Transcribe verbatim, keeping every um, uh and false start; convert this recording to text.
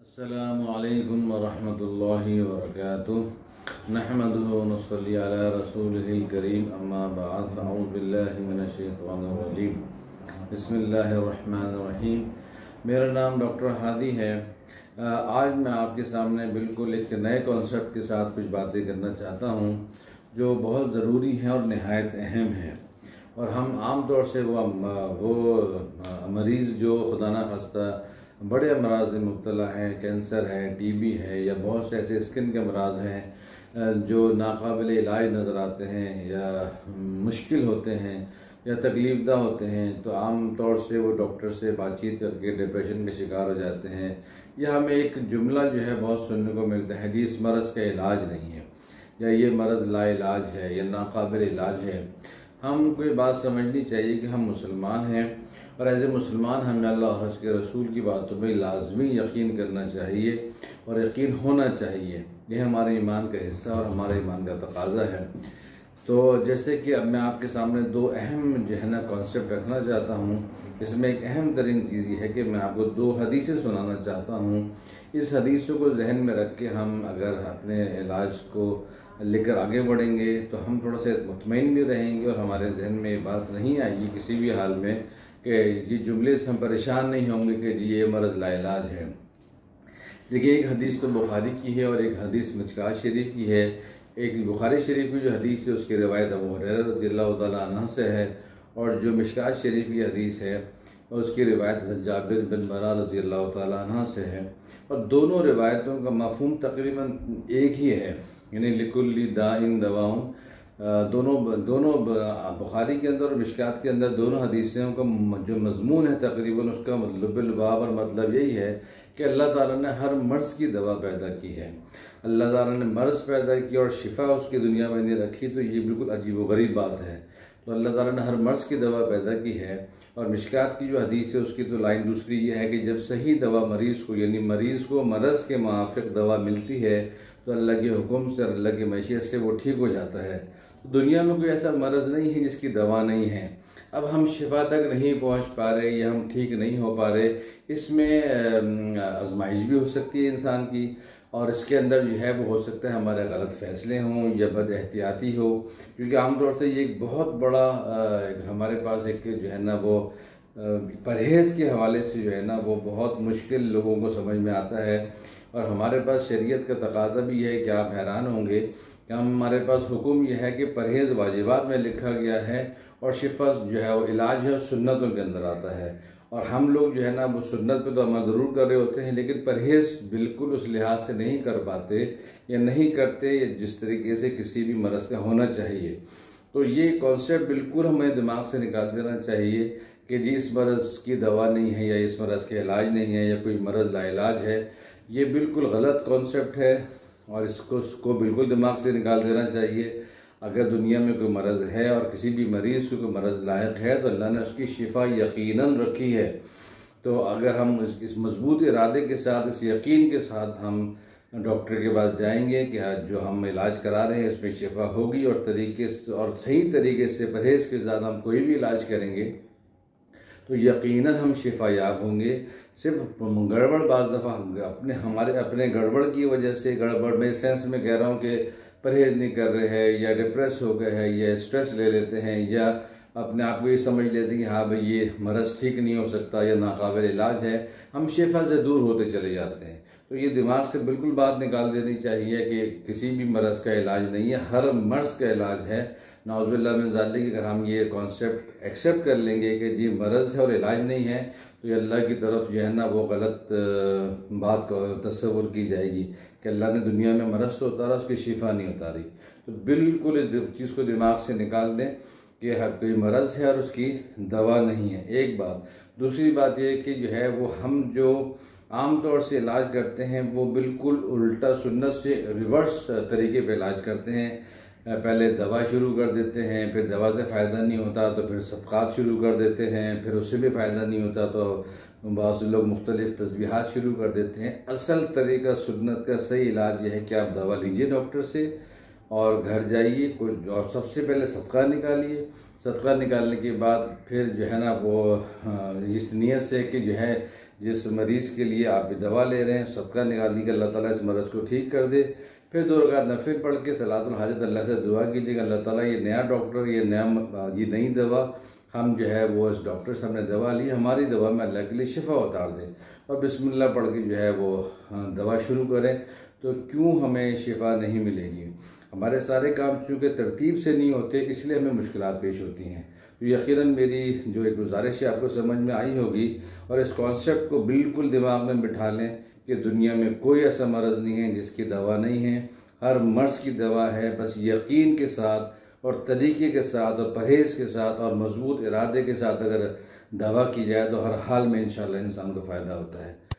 अस्सलामु अलैकुम वरहमतुल्लाहि वबरकातुहू। नहमदुहु व नसल्ली अला रसूलिहिल करीम, अम्मा बाद, फ़अऊज़ु बिल्लाहि मिनश शैतानिर रजीम। बिस्मिल्लाहिर रहमानिर रहीम। मेरा नाम डॉक्टर हादी है। आज मैं आपके सामने बिल्कुल एक नए कॉन्सेप्ट के साथ कुछ बातें करना चाहता हूँ जो बहुत ज़रूरी हैं और नहायत अहम हैं। और हम आम तौर से वो वो मरीज़ जो खुदा न खास्ता बड़े अमराज में मुब्तला हैं, कैंसर है, टीबी है, या बहुत से ऐसे स्किन के अमराज हैं जो नाकाबिल इलाज नज़र आते हैं या मुश्किल होते हैं या तकलीफ़दा होते हैं, तो आम तौर से वो डॉक्टर से बातचीत करके डिप्रेशन के शिकार हो जाते हैं। या हमें एक जुमला जो है बहुत सुनने को मिलता है कि इस मरज़ का इलाज नहीं है, या ये मरज़ लाइलाज है या नाकाबिल इलाज है। हम कोई बात समझनी चाहिए कि हम मुसलमान हैं और एज ए मुसलमान हमें अल्लाह और उसके रसूल की बातों में लाजमी यकीन करना चाहिए और यकीन होना चाहिए। ये हमारे ईमान का हिस्सा और हमारे ईमान का तकाजा है। तो जैसे कि अब मैं आपके सामने दो अहम जो है ना कॉन्सेप्ट रखना चाहता हूँ। इसमें एक अहम तरीन चीज़ ये है कि मैं आपको दो हदीसें सुनाना चाहता हूँ। इस हदीसों को जहन में रख के हम अगर अपने इलाज को लेकर आगे बढ़ेंगे तो हम थोड़ा सा मुतमईन भी रहेंगे और हमारे जहन में ये बात नहीं आएगी किसी भी हाल में कि ये जुमले से हम परेशान नहीं होंगे कि जी ये मरज़ लाइलाज है। देखिए, एक हदीस तो बुखारी की है और एक हदीस मिशकात शरीफ की है। एक बुखारी शरीफ की जो हदीस है उसकी रिवायत अबू हुरैरा रज़ियल्लाहु तआला अन्हु से है, और जो मिशकात शरीफ की हदीस है उसकी रिवायत जाबिर बिन बरा रज़ियल्लाहु तआला अन्हु से है। और दोनों रिवायतों का मफ़हूम तकरीबन एक ही है, यानी लिकुल्ली दाइन दवाऊं। दोनों दोनों बुखारी के अंदर और मिशकात के अंदर दोनों हदीसों का जो मजमून है तकरीबन उसका लुब्बुल-बाब और मतलब यही है कि अल्लाह ताला ने हर मर्ज़ की दवा पैदा की है। अल्लाह ताला ने मर्ज़ पैदा किया और शिफा उसकी दुनिया में नहीं रखी, तो ये बिल्कुल अजीब व गरीब बात है। तो अल्लाह ताला ने हर मर्ज़ की दवा पैदा की है। और मिशकात की जो हदीस है उसकी तो लाइन दूसरी ये है कि जब सही दवा मरीज़ को, यानी मरीज़ को मरज़ के मुआफ़िक़ दवा मिलती है तो अल्लाह के हुक्म से, अल्लाह की मशीयत से वो ठीक हो जाता है। तो दुनिया में कोई ऐसा मरज़ नहीं है जिसकी दवा नहीं है। अब हम शिफा तक नहीं पहुंच पा रहे या हम ठीक नहीं हो पा रहे, इसमें आजमाइश भी हो सकती है इंसान की, और इसके अंदर जो है वो हो सकता है हमारे गलत फ़ैसले हों या बद एहतियाती हो। क्योंकि आमतौर से ये एक बहुत बड़ा हमारे पास एक जो है ना वो परहेज़ के हवाले से जो है ना वो बहुत मुश्किल लोगों को समझ में आता है। और हमारे पास शरीयत का तकाज़ा भी है कि आप हैरान होंगे कि हमारे पास हुक्म यह है कि परहेज़ वाजिबात में लिखा गया है और शिफा जो है वो इलाज है सुन्नतों के अंदर आता है। और हम लोग जो है ना वो सुन्नत पे तो अमल ज़रूर कर रहे होते हैं, लेकिन परहेज़ बिल्कुल उस लिहाज से नहीं कर पाते या नहीं करते जिस तरीके से किसी भी मरज़ का होना चाहिए। तो ये कॉन्सेप्ट बिल्कुल हमें दिमाग से निकाल देना चाहिए कि जी इस मरज़ की दवा नहीं है या इस मरज़ का इलाज नहीं है या कोई मरज़ लाइलाज है। ये बिल्कुल गलत कॉन्सेप्ट है और इसको इसको बिल्कुल दिमाग से निकाल देना चाहिए। अगर दुनिया में कोई मरज़ है और किसी भी मरीज़ को कोई मरज़ लायक है तो अल्लाह ने उसकी शिफा यकीनन रखी है। तो अगर हम इस, इस मजबूत इरादे के साथ, इस यकीन के साथ हम डॉक्टर के पास जाएंगे कि जो हम इलाज करा रहे हैं उसमें शिफा होगी और तरीके से और सही तरीके से परहेज़ के साथ हम कोई भी इलाज करेंगे तो यकीनन हम शिफायाब होंगे। सिर्फ गड़बड़ बाज़ दफ़ा अपने हमारे अपने गड़बड़ की वजह से, गड़बड़ में सेंस में कह रहा हूँ कि परहेज़ नहीं कर रहे हैं या डिप्रेस हो गए हैं या स्ट्रेस ले लेते हैं या अपने आप को ये समझ लेते हैं कि हाँ भाई ये मरज़ ठीक नहीं हो सकता या नाकाबिल इलाज है, हम शिफा से दूर होते चले जाते हैं। तो ये दिमाग से बिल्कुल बात निकाल देनी चाहिए कि किसी भी मरज़ का इलाज नहीं है, हर मर्ज़ का इलाज है। नाउज़ुबिल्लाह मिन ज़ालिक, अगर हम ये कॉन्सेप्ट एक्सेप्ट कर लेंगे कि जी मरज़ है और इलाज नहीं है तो ये अल्लाह की तरफ जो है ना वो गलत बात को तस्वुर की जाएगी कि अल्लाह ने दुनिया में मरज़ तो उतारा, उसकी शिफा नहीं उतारी। तो बिल्कुल इस चीज़ को दिमाग से निकाल दें कि हर कोई मरज़ है और उसकी दवा नहीं है, एक बात। दूसरी बात यह कि जो है वो हम जो आम तौर से इलाज करते हैं वो बिल्कुल उल्टा सुन्नत से रिवर्स तरीके पे इलाज करते हैं। पहले दवा शुरू कर देते हैं, फिर दवा से फ़ायदा नहीं होता तो फिर सदक़ात शुरू कर देते हैं, फिर उससे भी फ़ायदा नहीं होता तो बहुत से लोग मुख्तलिफ़ तस्बीहात शुरू कर देते हैं। असल तरीका सुन्नत का सही इलाज यह है कि आप दवा लीजिए डॉक्टर से और घर जाइए, कोई और सबसे पहले सदका निकालिए। सदका निकालने के बाद फिर जो है ना वो इस नियत से कि जो है जिस मरीज़ के लिए आप भी दवा ले रहे हैं, सदका निकालने के अल्लाह ताला इस मरज़ को ठीक कर दे। फिर दो रकात नफिल पढ़ के सलातुल हाजत अल्लाह से दुआ कीजिएगा, अल्लाह ताला ये नया डॉक्टर, ये नया ये नई दवा हम जो है वो इस डॉक्टर से हमने दवा ली, हमारी दवा में अल्लाह के लिए शिफा उतार दें और बिस्मिल्लाह पढ़ के जो है वो दवा शुरू करें। तो क्यों हमें शिफा नहीं मिलेगी? हमारे सारे काम चूँकि तरतीब से नहीं होते, इसलिए हमें मुश्किलात पेश होती हैं। तो यकीनन मेरी जो एक गुजारिश है आपको समझ में आई होगी और इस कॉन्सेप्ट को बिल्कुल दिमाग में बिठा लें कि दुनिया में कोई ऐसा मर्ज़ नहीं है जिसकी दवा नहीं है। हर मर्ज़ की दवा है, बस यकीन के साथ और तरीके के साथ और परहेज़ के साथ और मजबूत इरादे के साथ अगर दवा की जाए तो हर हाल में इंशाअल्लाह इंसान को फ़ायदा होता है।